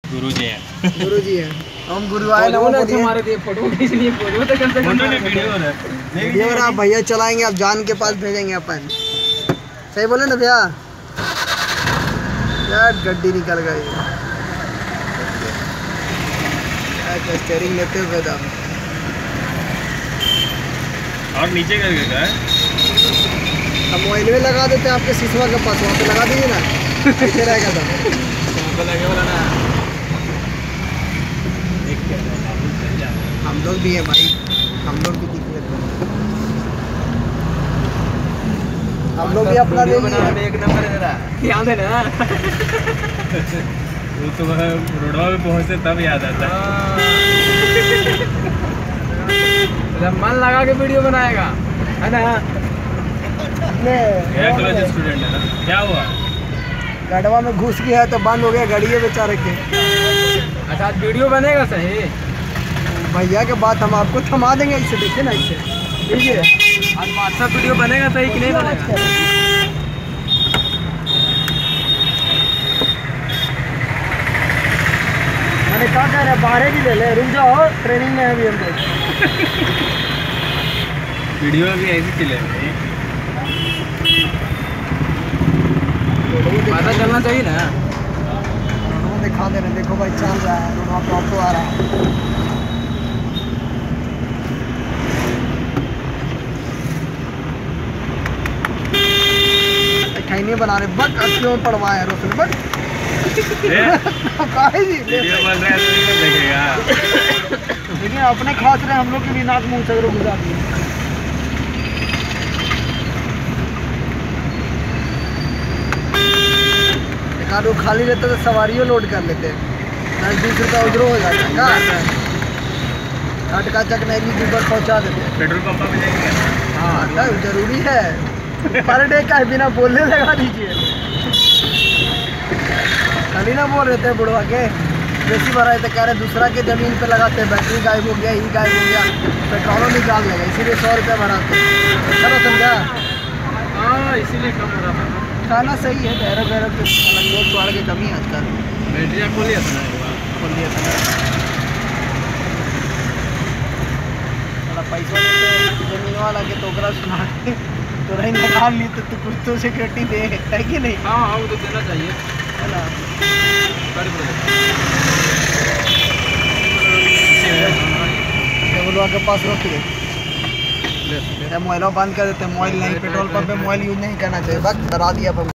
गुरुजी हैं। गुरुजी हैं। हम गुरु आए ना हमारे लिए फोटो खींचनी फोटो तो कम से कम वीडियो रहा भैया चलाएंगे। अब जान के पास भेजेंगे अपन। सही बोले ना भैया? यार गड्डी निकल गई। स्टीयरिंग लेते हुए दाम और नीचे करके क्या है? हम मोबाइल में लगा देते हैं आपके सिसवा के पास, वहाँ पे लगा दीजिए ना। ऐसे रहेगा तो लगे वाला ना। हम लोग भी हैं भाई, हम लोग भी दिख लेते हैं। हम लोग भी अपना एक नंबर है तेरा, ध्यान देना। वो तो रोडवा पे पहुँचते तब याद आता। मन लगा के वीडियो बनाएगा है ना? स्टूडेंट है ना, क्या हुआ? गढ़वा में घुस गया तो बंद हो गया गाड़ी बेचारे के। अच्छा वीडियो बनेगा सही भैया के बात हम आपको थमा देंगे। इसे देखिए ना, इसे देखिए आज व्हाट्सएप वीडियो बनेगा सही कि नहीं बनेगा? मैंने क्या कह रहा है, बाहर की ले ले, रुक जाओ ट्रेनिंग में अभी हम लोग। वीडियो भी ऐसे चलेगा, पता चलना चाहिए ना। रोड दिखा दे रहे, देखो भाई चल रहा है, रोड पे ऑटो आ रहा है। नहीं बना रहे बट क्यों पड़वाए रोशन बट वीडियो बन रहा है तो नहीं देखेगा। लेकिन अपने खास रहे, हम लोग की भी नाक मुंह से गुजार दिए। वो खाली रहता तो सवारियों लोड कर लेते हैं, 10-20 रुपया उधर हो जाता है। चक नहीं ऊपर पहुँचा देते हैं। पेट्रोल पंप पे जाएंगे। हाँ तब जरूरी है, पर डे का बिना बोलने लगा दीजिए। खाली ना बोल रहे थे बुढ़वा के, बेसी भराए थे, कह रहे दूसरा के ज़मीन पे लगाते हैं, बैटरी गायब हो गया, ही गायब हो गया, पेट्रोलों निकाल लेगा, इसीलिए 100 रुपये भराते हैं। चलो समझा? हाँ इसीलिए कम हो रहा था। खाना सही है, गहरा गहरा लोग चढ़ के कमी है आजकल। बैटरी खोल लिया था ना, खोल लिया था। पैसा देते जमीन वाला के तो सुना तो रही निकाल ली तो कुछ तो सिक्योरिटी दे है कि नहीं? हाँ हाँ वो तो देना चाहिए है ना। बोलो के पास रोकिए, मोबाइल बंद कर देते हैं। मोबाइल नहीं, पेट्रोल पंप पे मोबाइल यूज नहीं करना चाहिए। वक्त डरा दिया।